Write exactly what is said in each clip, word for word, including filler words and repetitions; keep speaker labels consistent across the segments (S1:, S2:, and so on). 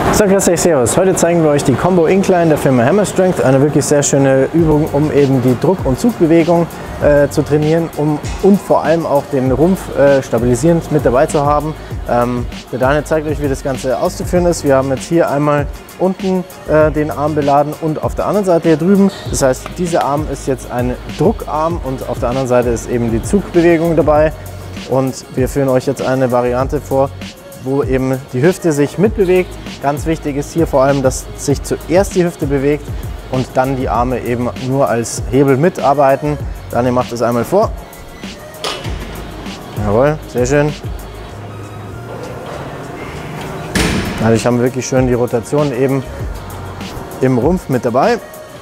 S1: So, grüß euch, servus. Heute zeigen wir euch die Combo Incline der Firma Hammer Strength. Eine wirklich sehr schöne Übung, um eben die Druck- und Zugbewegung äh, zu trainieren um, und vor allem auch den Rumpf äh, stabilisierend mit dabei zu haben. Ähm, der Daniel zeigt euch, wie das Ganze auszuführen ist. Wir haben jetzt hier einmal unten äh, den Arm beladen und auf der anderen Seite hier drüben. Das heißt, dieser Arm ist jetzt ein Druckarm und auf der anderen Seite ist eben die Zugbewegung dabei. Und wir führen euch jetzt eine Variante vor, wo eben die Hüfte sich mitbewegt. Ganz wichtig ist hier vor allem, dass sich zuerst die Hüfte bewegt und dann die Arme eben nur als Hebel mitarbeiten. Daniel macht es einmal vor. Jawohl, sehr schön. Dadurch haben wir wirklich schön die Rotation eben im Rumpf mit dabei.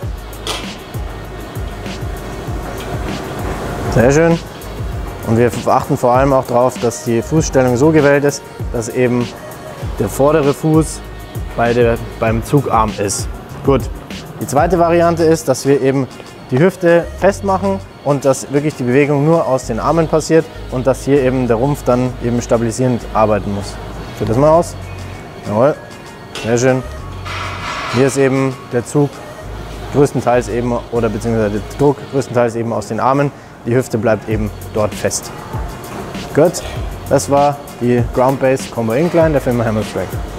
S1: Sehr schön. Und wir achten vor allem auch darauf, dass die Fußstellung so gewählt ist, dass eben der vordere Fuß bei der, beim Zugarm ist. Gut. Die zweite Variante ist, dass wir eben die Hüfte festmachen und dass wirklich die Bewegung nur aus den Armen passiert und dass hier eben der Rumpf dann eben stabilisierend arbeiten muss. Führt das mal aus. Jawohl. Sehr schön. Hier ist eben der Zug größtenteils eben oder beziehungsweise der Druck größtenteils eben aus den Armen. Die Hüfte bleibt eben dort fest. Gut, das war die Ground Base Combo Incline der Firma Hammer Strength.